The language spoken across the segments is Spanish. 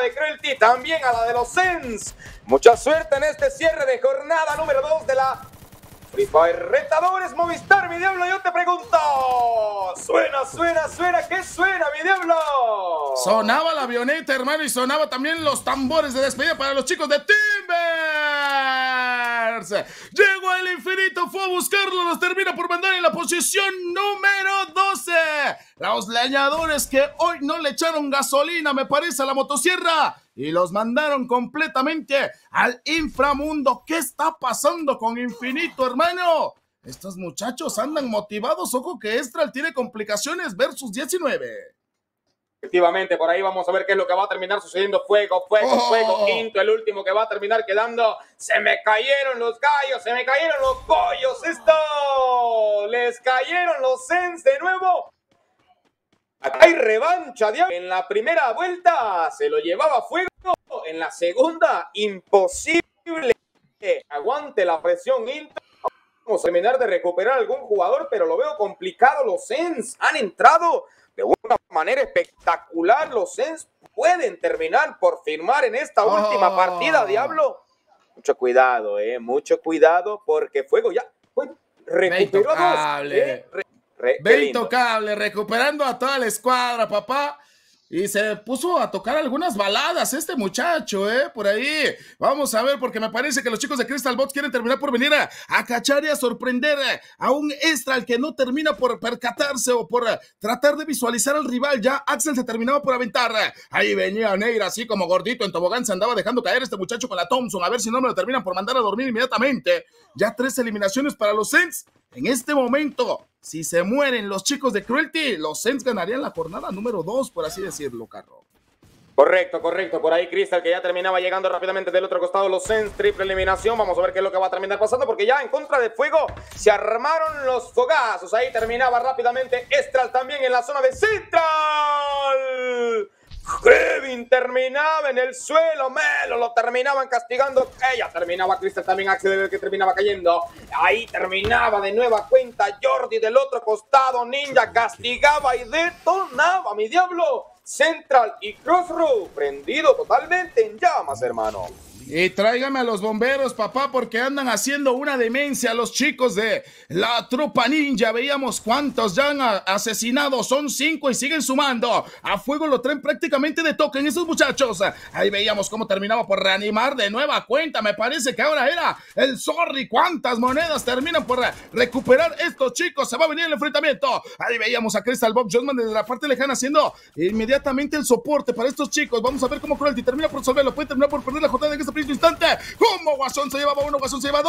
de Cruelty, también a la de los Sens. Mucha suerte en este cierre de jornada número 2 de la Free Fire Retadores Movistar, mi Diablo. Yo te pregunto, suena, ¿qué suena, mi Diablo? Sonaba la avioneta, hermano, y sonaba también los tambores de despedida para los chicos de Timbers. Llegó el infinito, fue a buscarlo, los termina por mandar en la posición número 12. Los leñadores que hoy no le echaron gasolina, me parece, a la motosierra, y los mandaron completamente al inframundo. ¿Qué está pasando con Infinito, hermano? Estos muchachos andan motivados. Ojo que Estral tiene complicaciones versus 19. Efectivamente, por ahí vamos a ver qué es lo que va a terminar sucediendo. Fuego. Quinto, el último que va a terminar quedando. Se me cayeron los gallos, se me cayeron los pollos. Esto, les cayeron los Sens de nuevo. Acá hay revancha, Diablo. En la primera vuelta se lo llevaba Fuego. En la segunda, imposible. Aguante la presión Inter. Vamos a terminar de recuperar algún jugador, pero lo veo complicado. Los Sens han entrado de una manera espectacular. Los Sens pueden terminar por firmar en esta última partida, Diablo. Mucho cuidado, mucho cuidado, porque Fuego ya recuperó a dos. Ve intocable, recuperando a toda la escuadra, papá. Y se puso a tocar algunas baladas este muchacho, por ahí. Vamos a ver, porque me parece que los chicos de Crystal Box quieren terminar por venir a cachar y a sorprender a un Estral que no termina por percatarse o por tratar de visualizar al rival. Ya Axel se terminaba por aventar. Ahí venía Neira, así como gordito en tobogán, se andaba dejando caer este muchacho con la Thompson. A ver si no me lo terminan por mandar a dormir inmediatamente. Ya 3 eliminaciones para los Sens. En este momento, si se mueren los chicos de Cruelty, los Sens ganarían la jornada número 2, por así decirlo, Carro. Correcto. Por ahí Crystal, que ya terminaba llegando rápidamente del otro costado. Los Sens, triple eliminación. Vamos a ver qué es lo que va a terminar pasando, porque ya en contra de Fuego se armaron los fogazos. Ahí terminaba rápidamente Estral también en la zona de Central. Kevin terminaba en el suelo, Melo lo terminaban castigando. Ella terminaba Crystal también, Axel que terminaba cayendo. Ahí terminaba de nueva cuenta Jordi del otro costado. Ninja castigaba y detonaba, mi Diablo. Central y Crossroad prendido totalmente en llamas, hermano. Y tráigame a los bomberos, papá, porque andan haciendo una demencia los chicos de la tropa ninja. Veíamos cuántos ya han asesinado, son 5 y siguen sumando. A Fuego lo traen prácticamente de token esos muchachos. Ahí veíamos cómo terminaba por reanimar de nueva cuenta. Me parece que ahora era el Zorri. ¿Cuántas monedas terminan por recuperar estos chicos? Se va a venir el enfrentamiento. Ahí veíamos a Crystal Bob Josman desde la parte lejana haciendo inmediatamente el soporte para estos chicos. Vamos a ver cómo Cruelty termina por resolverlo. Puede terminar por perder la jornada en este preciso instante. Como Guasón se llevaba 1, Guasón se lleva 2.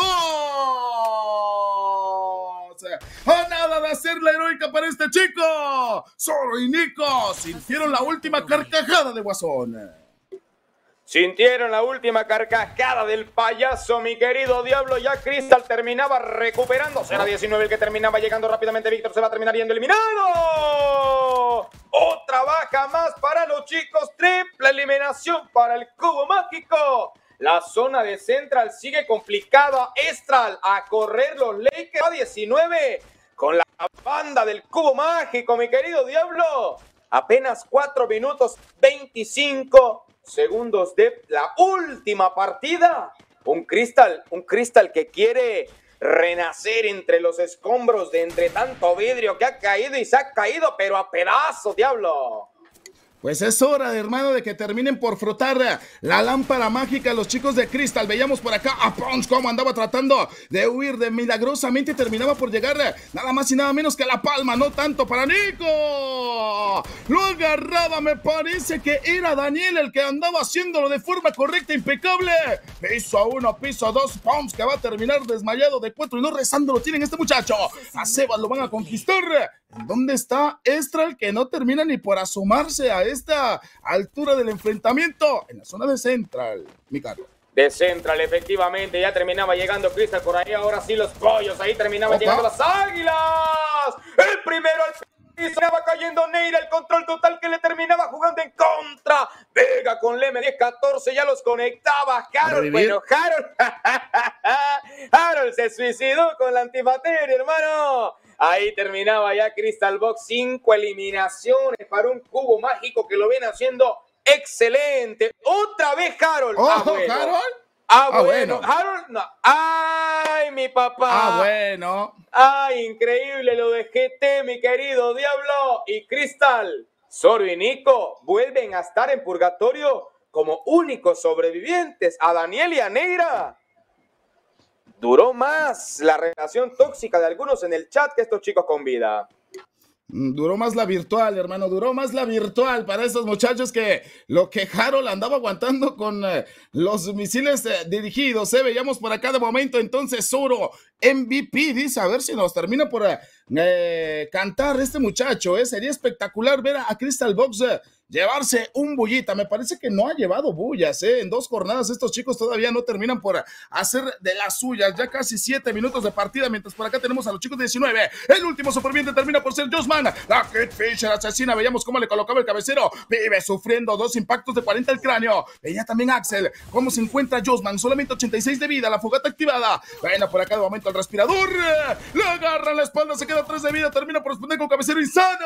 A nada de hacer la heroica para este chico. Zoro y Nico sintieron la última carcajada de Guasón. Sintieron la última carcajada del payaso, mi querido Diablo. Ya Crystal terminaba recuperándose. Era 19 el que terminaba llegando rápidamente. Víctor se va a terminar yendo eliminado. Otra baja más para los chicos. Triple eliminación para el Cubo Mágico. La zona de Central sigue complicada. Estral a correr los Lakers a 19 con la banda del Cubo Mágico, mi querido Diablo. Apenas 4 minutos 25 segundos de la última partida. Un Crystal que quiere renacer entre los escombros de entre tanto vidrio que ha caído y se ha caído, pero a pedazos, Diablo. Pues es hora, hermano, de que terminen por frotar la lámpara mágica los chicos de Crystal. Veíamos por acá a Punch como andaba tratando de huir, de milagrosamente terminaba por llegar nada más y nada menos que a la palma, no tanto para Nico. Lo agarraba, me parece que era Daniel el que andaba haciéndolo de forma correcta, impecable. Piso 1, piso 2, Punch que va a terminar desmayado de 4 y no rezando lo tienen este muchacho. A Sebas lo van a conquistar. ¿Dónde está Estral que no termina ni por asomarse a esta altura del enfrentamiento? En la zona de Central, mi carro. De Central, efectivamente, ya terminaba llegando Crystal por ahí, ahora sí los pollos, ahí terminaban llegando las águilas. El primero al piso, va cayendo Neira, el control total que le terminaba jugando en contra. Vega con Leme 10-14, ya los conectaba. Harold, bueno, Harold se suicidó con la antimateria, hermano. Ahí terminaba ya Crystal Box, 5 eliminaciones para un Cubo Mágico que lo viene haciendo Excelente. Otra vez Harold. Bueno. ¿Harold? Bueno. Harold, no. Ay, mi papá. Bueno. Ay, increíble lo de GT, mi querido Diablo. Y Crystal, Zoro y Nico vuelven a estar en purgatorio como únicos sobrevivientes. A Daniel y a Neira duró más la relación tóxica de algunos en el chat que estos chicos con vida. Duró más la virtual, hermano, duró más la virtual para estos muchachos que lo que Harold andaba aguantando con los misiles dirigidos. Veíamos por acá de momento entonces Zoro, MVP, dice, a ver si nos termina por cantar este muchacho. Sería espectacular ver a Crystal Box llevarse un bullita. Me parece que no ha llevado bullas, en 2 jornadas estos chicos todavía no terminan por hacer de las suyas. Ya casi 7 minutos de partida, mientras por acá tenemos a los chicos de 19. El último superviviente termina por ser Josman. La Kid Fisher asesina, veíamos cómo le colocaba el cabecero. Vive sufriendo 2 impactos de 40 al cráneo. Veía también Axel cómo se encuentra Josman, solamente 86 de vida, la fogata activada. Bueno, por acá de momento el respirador, le agarra la espalda, se queda 3 de vida, termina por responder con cabecero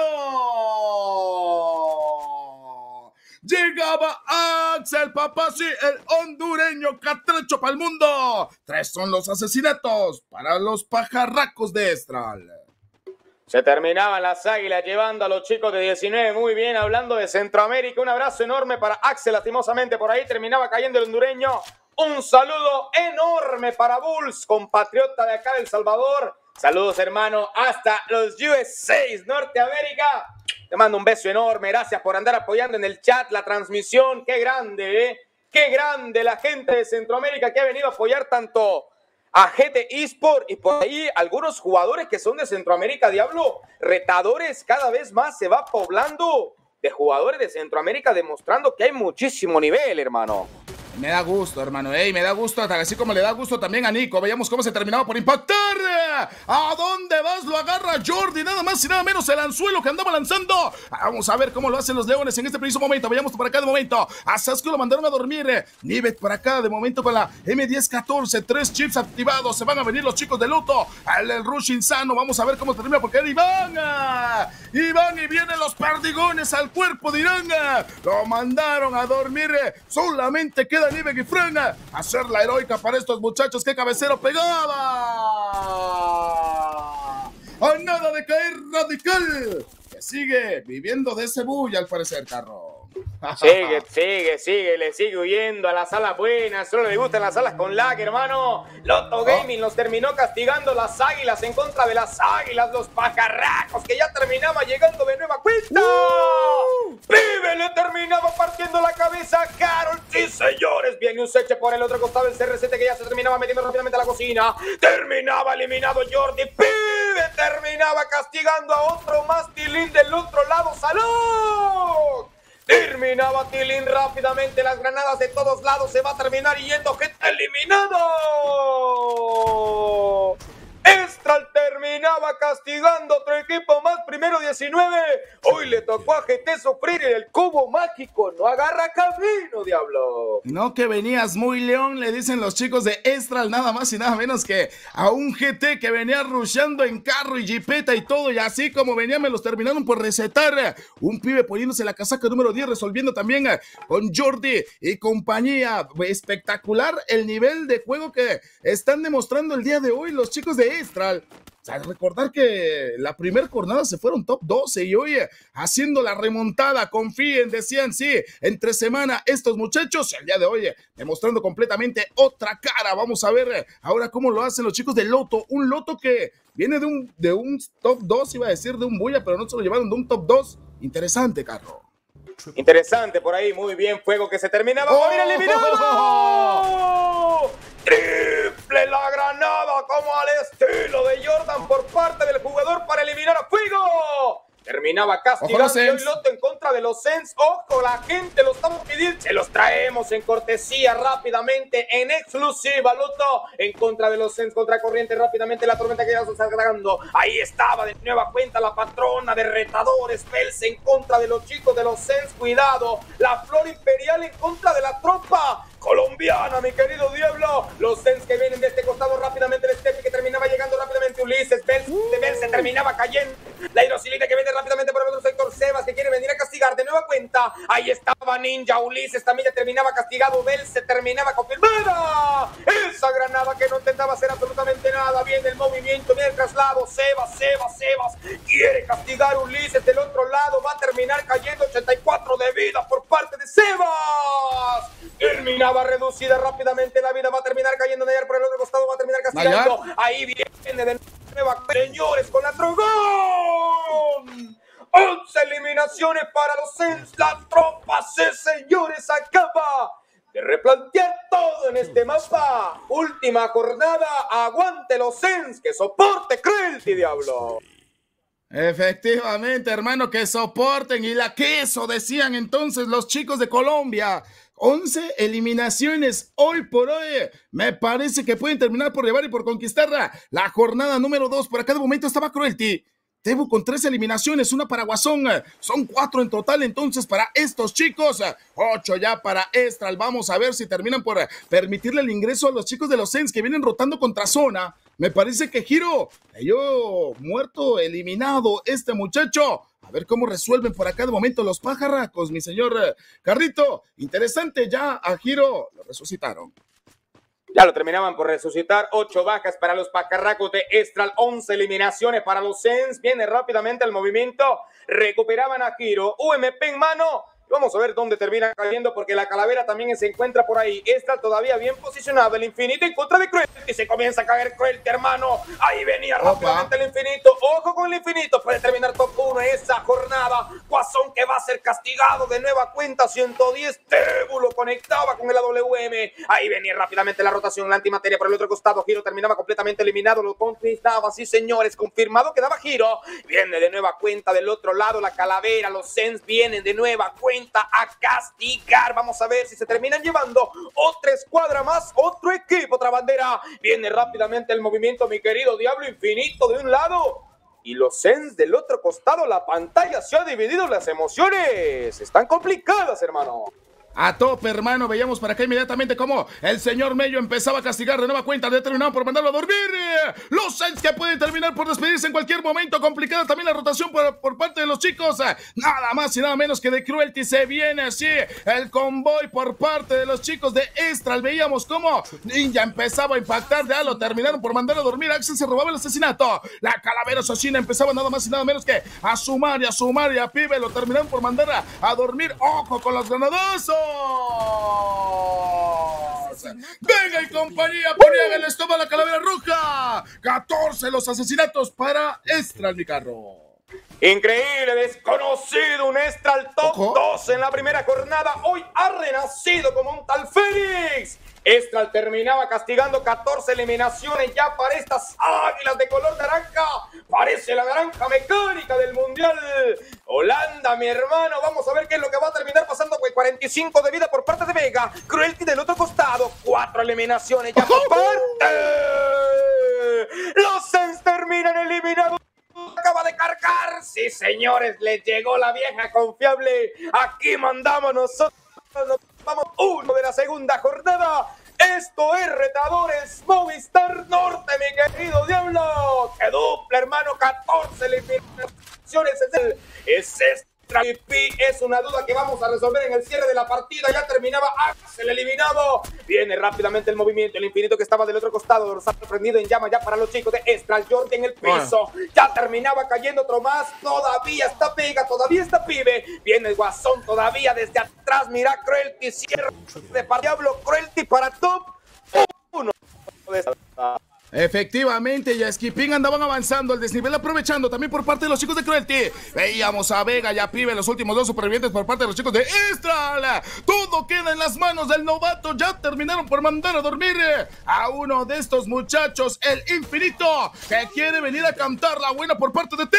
insano. Llegaba Axel, papá, sí, el hondureño catrecho para el mundo. 3 son los asesinatos para los pajarracos de Estral. Se terminaban las águilas llevando a los chicos de 19. Muy bien, hablando de Centroamérica. Un abrazo enorme para Axel, lastimosamente por ahí terminaba cayendo el hondureño. Un saludo enorme para Bulls, compatriota de acá de El Salvador. Saludos, hermano, hasta los USA, Norteamérica. Te mando un beso enorme, gracias por andar apoyando en el chat la transmisión. Qué grande, qué grande la gente de Centroamérica que ha venido a apoyar tanto a GT Esport y por ahí algunos jugadores que son de Centroamérica, Diablo. Retadores cada vez más se va poblando de jugadores de Centroamérica, demostrando que hay muchísimo nivel, hermano. Me da gusto, hermano, me da gusto, así como le da gusto también a Nico. Veíamos cómo se terminaba por impactar. ¿A dónde vas? Lo agarra Jordi, nada más y nada menos el anzuelo que andaba lanzando. Vamos a ver cómo lo hacen los leones en este preciso momento. Veíamos por acá de momento a Sasuke, lo mandaron a dormir. Nivet por acá de momento con la M1014, 3 chips activados. Se van a venir los chicos de Luto. El rush insano, vamos a ver cómo termina porque era Iván y vienen los perdigones al cuerpo de Irán. Lo mandaron a dormir. Solamente queda Nivet y Fran a hacer la heroica para estos muchachos. ¡Qué cabecero pegaba! ¡A nada de caer radical! Que sigue viviendo de ese bulla al parecer, Carro. Sigue, le sigue huyendo a las salas buenas. Solo le gustan las salas con lag, hermano. Loto Gaming los terminó castigando las águilas en contra de las águilas, los pajarracos, que ya terminaba llegando de nueva cuenta. Pibe le terminaba partiendo la cabeza a Harold. Sí, señores. Viene un seche por el otro costado, el CR7 que ya se terminaba metiendo rápidamente a la cocina. Terminaba eliminado Jordi. Pibe terminaba castigando a otro más Tilín del otro lado. ¡Salud! Terminaba Tilín rápidamente, las granadas de todos lados, se va a terminar yendo gente eliminado. Estral terminaba castigando otro equipo más, primero 19. Hoy le tocó a GT sufrir y el cubo mágico no agarra camino, Diablo. No, que venías muy león, le dicen los chicos de Estral, nada más y nada menos que a un GT que venía rusheando en carro y jipeta y todo, y así como venía me los terminaron por recetar. Un pibe poniéndose la casaca número 10, resolviendo también con Jordi y compañía. Espectacular el nivel de juego que están demostrando el día de hoy los chicos de Estral. O sea, recordar que la primera jornada se fueron top 12 y hoy haciendo la remontada, confíen, decían sí, entre semana estos muchachos, el día de hoy demostrando completamente otra cara. Vamos a ver ahora cómo lo hacen los chicos de Loto, un Loto que viene de un top 2, iba a decir de un bulla, pero no se lo llevaron de un top 2. Interesante, Carro. Interesante por ahí, muy bien, fuego que se terminaba por ir eliminado. Triple la granada como al estilo de Jordan por parte del jugador para eliminar a Fuego. Terminaba castigando el Loto en contra de los Sens. Ojo, la gente lo estamos pidiendo. Se los traemos en cortesía rápidamente, en exclusiva. Loto en contra de los Sens, contra corriente rápidamente. La tormenta que ya se está cargando. Ahí estaba de nueva cuenta la patrona de retadores. Pels en contra de los chicos de los Sens. Cuidado, la flor imperial en contra de la tropa colombiana, mi querido Diablo. Los Sens que vienen de este costado rápidamente. El Steffi que terminaba llegando rápidamente. Ulises, Pels se terminaba cayendo. La hidrosilita que viene rápidamente por el otro sector. Sebas que quiere venir a castigar de nueva cuenta. Ahí estaba Nico. Ninja. Ulises también ya terminaba castigado. Bell se terminaba confirmada. Esa granada que no intentaba hacer absolutamente nada. Viene el movimiento, viene el traslado. Sebas quiere castigar a Ulises del otro lado. Va a terminar cayendo 84 de vida por parte de Sebas. Terminaba reducida rápidamente la vida. Va a terminar cayendo Nayar por el otro costado. Va a terminar castigando. Ahí viene de nueva, señores, con la Trogón. 11 eliminaciones para los Sens. La tropa señores, acaba de replantear todo en este mapa. Última jornada. Aguante los Sens. Que soporte Cruelty, diablo. Efectivamente, hermano, que soporten. Y la queso, decían entonces los chicos de Colombia. 11 eliminaciones hoy por hoy. Me parece que pueden terminar por llevar y por conquistar la jornada número 2. Por acá de momento estaba Cruelty. Tebu con 3 eliminaciones, una para Guasón. Son 4 en total entonces para estos chicos. 8 ya para Estral. Vamos a ver si terminan por permitirle el ingreso a los chicos de los Sens que vienen rotando contra Zona. Me parece que Giro cayó muerto, eliminado este muchacho. A ver cómo resuelven por acá de momento los pajarracos, mi señor Carrito. Interesante, ya a Giro lo resucitaron. Ya lo terminaban por resucitar. 8 bajas para los pajarracos de Estral. 11 eliminaciones para los Sens. Viene rápidamente el movimiento. Recuperaban a Giro. UMP en mano. Vamos a ver dónde termina cayendo, porque la calavera también se encuentra por ahí. Está todavía bien posicionado el infinito en contra de Cruelty. Se comienza a caer Cruelty, hermano. Ahí venía rápidamente el infinito. Ojo con el infinito. Puede terminar top 1 esa jornada. Guasón que va a ser castigado de nueva cuenta. 110. Tebu lo conectaba con el AWM. Ahí venía rápidamente la rotación. La antimateria por el otro costado. Giro terminaba completamente eliminado. Lo conquistaba. Sí, señores. Confirmado. Quedaba Giro. Viene de nueva cuenta del otro lado la calavera. Los Sens vienen de nueva cuenta a castigar. Vamos a ver si se terminan llevando otra escuadra más, otro equipo, otra bandera. Viene rápidamente el movimiento, mi querido Diablo Infinito de un lado y los Sens del otro costado. La pantalla se ha dividido, las emociones están complicadas, hermano. A tope, hermano. Veíamos para acá inmediatamente cómo el señor Mello empezaba a castigar de nueva cuenta. Determinado por mandarlo a dormir. Los Sens que pueden terminar por despedirse en cualquier momento. Complicada también la rotación por parte de los chicos. Nada más y nada menos que de Cruelty. Se viene así el convoy por parte de los chicos de Estral. Veíamos cómo Ninja empezaba a impactar. Ya lo terminaron por mandarlo a dormir. Axel se robaba el asesinato. La calavera asesina empezaba nada más y nada menos que a sumar y a Pibe. Lo terminaron por mandar a dormir. Ojo con los granadazos. Venga y compañía, ponían el estómago a la calavera roja. 14 los asesinatos para Estral, mi carro. Increíble, desconocido, un Estral top 2 en la primera jornada. Hoy ha renacido como un tal Fénix. Estral terminaba castigando 14 eliminaciones ya para estas águilas de color naranja. Parece la naranja mecánica del mundial. Holanda, mi hermano. Vamos a ver qué es lo que va a terminar pasando. 45 de vida por parte de Vega. Cruelty del otro costado. 4 eliminaciones ya por parte. Los Sens terminan eliminados. Acaba de cargar. Sí, señores, les llegó la vieja confiable. Aquí mandamos nosotros. Nos vamos 1 de la segunda jornada. Esto es Retadores Movistar Norte, mi querido Diablo. Que dupla, hermano. 14 eliminaciones. Es Extra VP. Es una duda que vamos a resolver en el cierre de la partida. Ya terminaba Axel eliminado. Viene rápidamente el movimiento. El infinito que estaba del otro costado. Dorsal prendido en llama ya para los chicos de Extra. Jordi en el piso. Ya terminaba cayendo otro más. Todavía está Vega. Todavía está Pibe. Viene el Guasón todavía desde atrás. Mira Cruelty. Cierra de Diablo. Cruelty para top 1. Efectivamente, y a Skipping andaban avanzando, el desnivel aprovechando también por parte de los chicos de Cruelty. Veíamos a Vega y a Pibe, los últimos 2 supervivientes por parte de los chicos de Estral. Todo queda en las manos del novato. Ya terminaron por mandar a dormir a uno de estos muchachos, el Infinito, que quiere venir a cantar la buena por parte de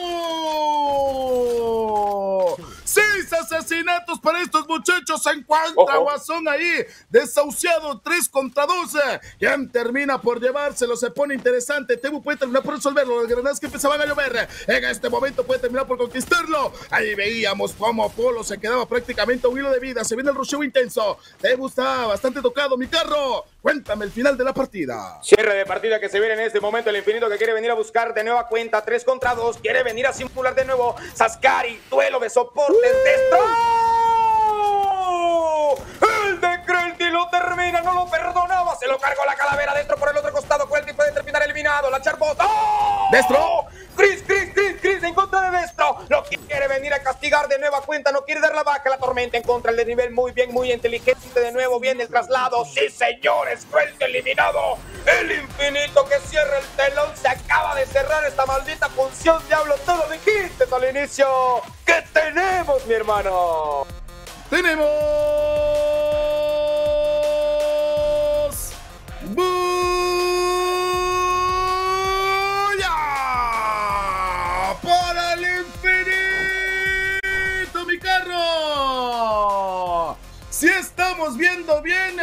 Tebu. 6 asesinatos para estos muchachos. En cuanto a Guasón ahí, desahuciado, 3 contra 2. ¿Quién termina por llevárselo? Se pone interesante. Tebu puede terminar por resolverlo. Las granadas que empezaban a llover en este momento puede terminar por conquistarlo. Ahí veíamos cómo Polo se quedaba prácticamente a un hilo de vida. Se viene el rusheo intenso. Tebu está bastante tocado. Mi carro, cuéntame el final de la partida. Cierre de partida que se viene en este momento. El Infinito que quiere venir a buscar de nueva cuenta 3 contra 2. Quiere venir a simular de nuevo Saskari. Duelo de soportes. El de Cruelty lo termina, no lo perdonaba. Se lo cargó la calavera dentro por el otro costado. Cruelty puede terminar eliminado. La Charbot. ¡Oh! ¡Destro! Chris en contra de Destro. Lo quiere venir a castigar de nueva cuenta. No quiere dar la vaca. La tormenta en contra. El de nivel muy bien, muy inteligente. De nuevo viene el traslado. Sí, señores. Cruelty eliminado. El infinito que cierra el telón. Se acaba de cerrar esta maldita función. Diablo, tú lo dijiste al inicio. ¿Qué tenemos, mi hermano? Tenemos ¡Buya! ¡Para el infinito, mi carro! Si estamos viendo bien